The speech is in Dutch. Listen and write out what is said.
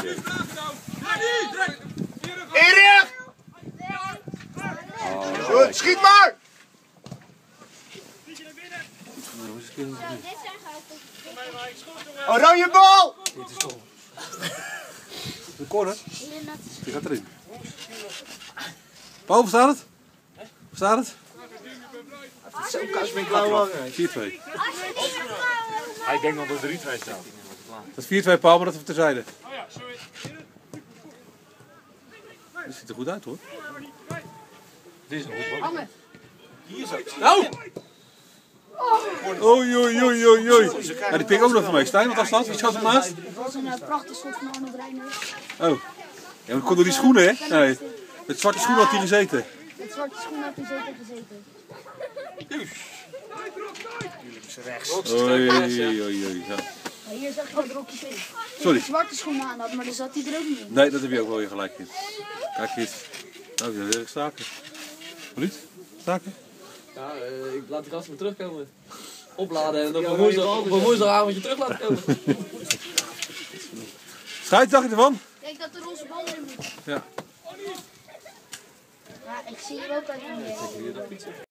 Erik! Goed, schiet maar! Oranje bal! Dit is toch. De corner. Die gaat erin. Paul, verstaat het? Verstaat het? Zo koud ben ik wel 4-2. Ik denk dat er 3-2 staat. Dat is 4-2 Paul, maar dat is terzijde. Dat ziet er goed uit hoor. Dit is een goed bal. Nou! Oei, oei, oei, oei, oei. Ja, die pik ook nog van mij. Stijn, wat was dat? Wie schoot hem naast? Het was een prachtig schot van Arno Breiner. Oh. Ja, maar het kon door die schoenen, hè? Nee. Met zwarte schoenen had hij gezeten. Met zwarte schoenen had hij zeker gezeten. Oei, oei, oei, oei. Ja. Ja, hier zag je dat Rocky Sorry. zwarte schoenen aan had, maar dan zat hij er ook niet in. Nee, dat heb je ook wel weer gelijk in. Kijk eens. Nou, ik wil weer staken. Minuut? Staken? Ja, ik laat die gasten weer terugkomen. Opladen en dan op een woensdagavondje terug laten komen. Schijt, zag je ervan? Kijk dat de roze bal erin moet. Ja. Ja, ik zie hier ook uit.